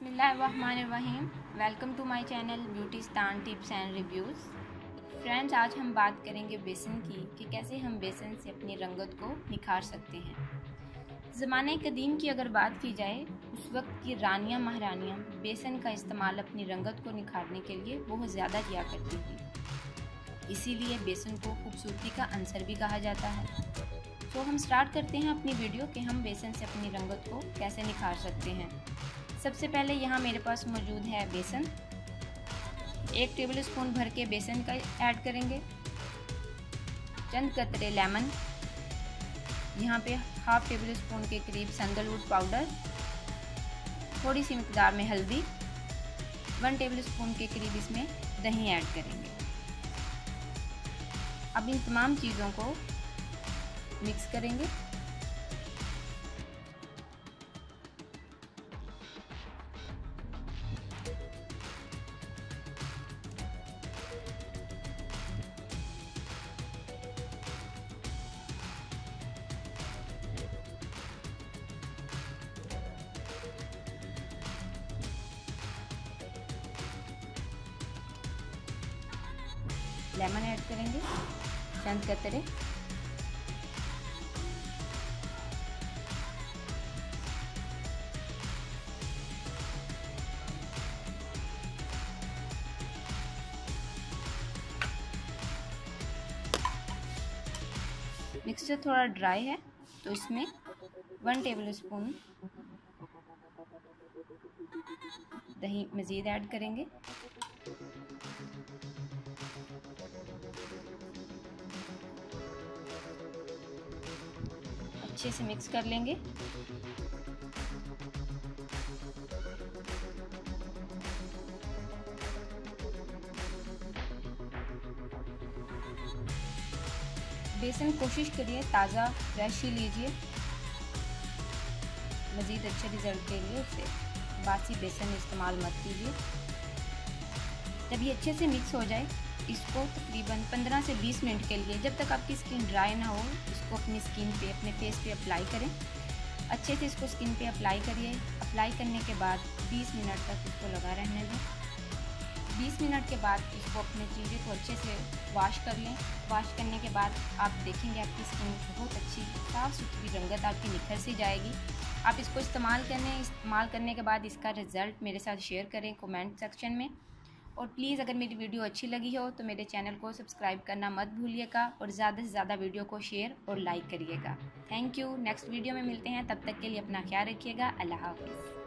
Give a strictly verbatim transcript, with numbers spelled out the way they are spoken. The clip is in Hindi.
बिस्मिल्लाहिर्रहमानिर्रहीम। वेलकम टू माय चैनल ब्यूटीस्तान टिप्स एंड रिव्यूज़। फ्रेंड्स, आज हम बात करेंगे बेसन की कि कैसे हम बेसन से अपनी रंगत को निखार सकते हैं। ज़माने कदीम की अगर बात की जाए, उस वक्त की रानियां महारानियां बेसन का इस्तेमाल अपनी रंगत को निखारने के लिए बहुत ज़्यादा किया करती थी। इसीलिए बेसन को खूबसूरती का अंसर भी कहा जाता है। तो हम स्टार्ट करते हैं अपनी वीडियो कि हम बेसन से अपनी रंगत को कैसे निखार सकते हैं। सबसे पहले यहाँ मेरे पास मौजूद है बेसन। एक टेबल स्पून भर के बेसन का ऐड करेंगे। चंद कतरे लेमन, यहाँ पे हाफ टेबल स्पून के करीब सैंडलवुड पाउडर, थोड़ी सी मिकदार में हल्दी, वन टेबल स्पून के करीब इसमें दही ऐड करेंगे। अब इन तमाम चीज़ों को मिक्स करेंगे। लेमन ऐड करेंगे, चंद कतरे, मिक्सचर थोड़ा ड्राई है तो इसमें वन टेबल स्पून दही मज़ीद ऐड करेंगे। अच्छे से मिक्स कर लेंगे। बेसन कोशिश करिए ताज़ा फ्रेश ही लीजिए। मज़ीद अच्छे रिजल्ट के लिए उससे बासी बेसन इस्तेमाल मत कीजिए। जब ये अच्छे से मिक्स हो जाए, इसको तकरीबन पंद्रह से बीस मिनट के लिए, जब तक आपकी स्किन ड्राई ना हो, इसको अपनी स्किन पे, अपने फेस पे अप्लाई करें। अच्छे से इसको स्किन पे अप्लाई करिए। अप्लाई करने के बाद बीस मिनट तक इसको लगा रहने दें। बीस मिनट के बाद इसको अपने चीज़ें को अच्छे से वॉश कर लें। वॉश करने के बाद आप देखेंगे आपकी स्किन बहुत अच्छी साफ़ सुथरी रंगत आपकी निखर सी जाएगी। आप इसको इस्तेमाल करने इस्तेमाल करने के बाद इसका रिज़ल्ट मेरे साथ शेयर करें कमेंट सेक्शन में। और प्लीज़ अगर मेरी वीडियो अच्छी लगी हो तो मेरे चैनल को सब्सक्राइब करना मत भूलिएगा और ज़्यादा से ज़्यादा वीडियो को शेयर और लाइक करिएगा। Thank you. नेक्स्ट वीडियो में मिलते हैं, तब तक के लिए अपना ख्याल रखिएगा। अल्लाह हाफ़िज़।